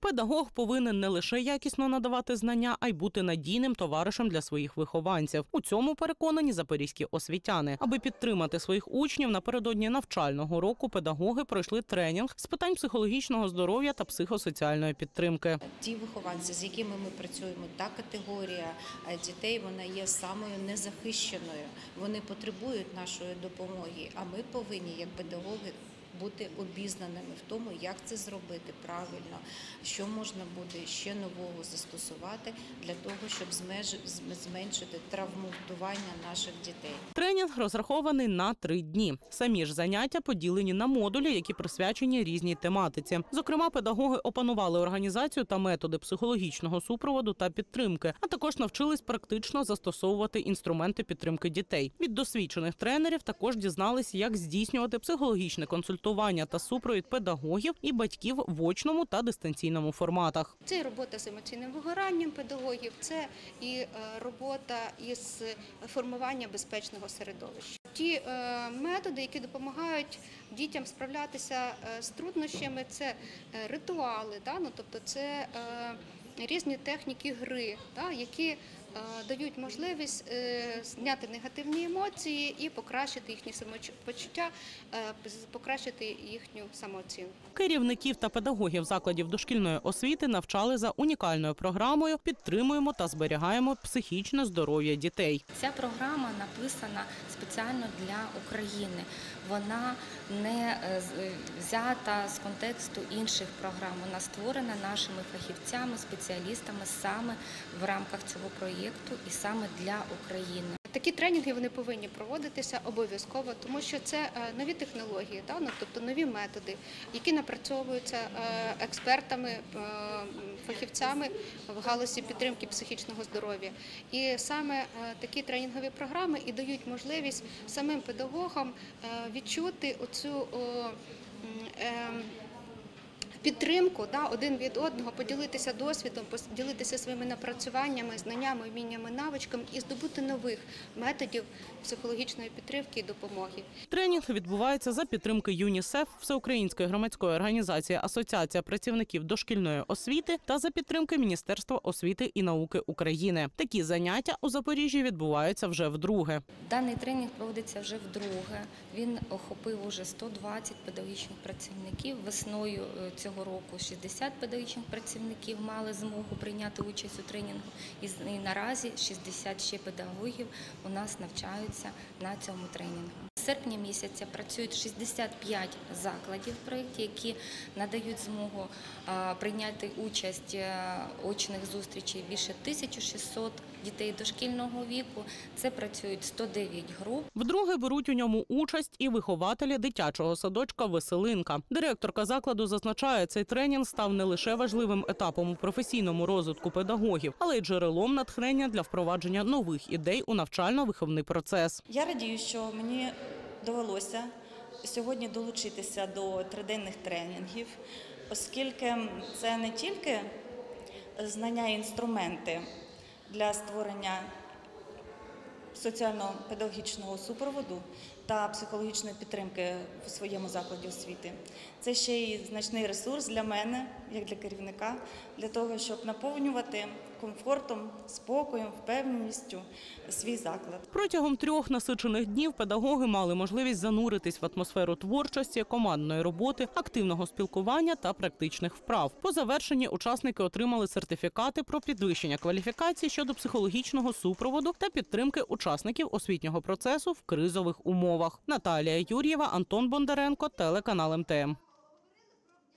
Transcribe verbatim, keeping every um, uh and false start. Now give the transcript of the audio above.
Педагог повинен не лише якісно надавати знання, а й бути надійним товаришем для своїх вихованців. У цьому переконані запорізькі освітяни. Аби підтримати своїх учнів, напередодні навчального року педагоги пройшли тренінг з питань психологічного здоров'я та психосоціальної підтримки. Ті вихованці, з якими ми працюємо, та категорія дітей, вона є самою незахищеною. Вони потребують нашої допомоги, а ми повинні, як педагоги, бути обізнаними в тому, як це зробити правильно, що можна буде ще нового застосувати для того, щоб зменшити травмування наших дітей. Тренінг розрахований на три дні. Самі ж заняття поділені на модулі, які присвячені різній тематиці. Зокрема, педагоги опанували організацію та методи психологічного супроводу та підтримки, а також навчились практично застосовувати інструменти підтримки дітей. Від досвідчених тренерів також дізнались, як здійснювати психологічне консультування та супровід педагогів і батьків в очному та дистанційному форматах. Це і робота з емоційним вигоранням педагогів, це і робота із формування безпечного середовища. Ті методи, які допомагають дітям справлятися з труднощами, це ритуали, ну, тобто це різні техніки гри, які дають можливість зняти негативні емоції і покращити їхні самопочуття, покращити їхню самооцінку. Керівників та педагогів закладів дошкільної освіти навчали за унікальною програмою «Підтримуємо та зберігаємо психічне здоров'я дітей». Ця програма написана спеціально для України. Вона не взята з контексту інших програм. Вона створена нашими фахівцями, спеціалістами саме в рамках цього проєкту і саме для України. Такі тренінги вони повинні проводитися обов'язково, тому що це нові технології, тобто нові методи, які напрацьовуються експертами, фахівцями в галузі підтримки психічного здоров'я. І саме такі тренінгові програми і дають можливість самим педагогам відчути оцю підтримку один від одного, поділитися досвідом, поділитися своїми напрацюваннями, знаннями, вміннями, навичками і здобути нових методів психологічної підтримки і допомоги. Тренінг відбувається за підтримки ЮНІСЕФ, Всеукраїнської громадської організації Асоціація працівників дошкільної освіти та за підтримки Міністерства освіти і науки України. Такі заняття у Запоріжжі відбуваються вже вдруге. Даний тренінг проводиться вже вдруге. Він охопив уже сто двадцять педагогічних працівників. Весною цього року шістдесят педагогічних працівників мали змогу прийняти участь у тренінгу. І наразі шістдесят ще педагогів у нас навчаються на цьому тренінгу. З серпня місяця працюють шістдесят п'ять закладів в проєкті, які надають змогу прийняти участь в очних зустрічей більше тисяча шістсот дітей дошкільного віку. Це працюють сто дев'ять груп. Вдруге беруть у ньому участь і вихователі дитячого садочка «Веселинка». Директорка закладу зазначає, цей тренінг став не лише важливим етапом у професійному розвитку педагогів, але й джерелом натхнення для впровадження нових ідей у навчально-виховний процес. Я радію, що мені довелося сьогодні долучитися до триденних тренінгів, оскільки це не тільки знання і інструменти для створення соціально-педагогічного супроводу та психологічної підтримки в своєму закладі освіти. Це ще й значний ресурс для мене, як для керівника, для того, щоб наповнювати комфортом, спокоєм, впевненістю свій заклад. Протягом трьох насичених днів педагоги мали можливість зануритись в атмосферу творчості, командної роботи, активного спілкування та практичних вправ. По завершенні учасники отримали сертифікати про підвищення кваліфікації щодо психологічного супроводу та підтримки учасників освітнього процесу в кризових умовах. Наталія Юр'єва, Антон Бондаренко, телеканал ем те ем.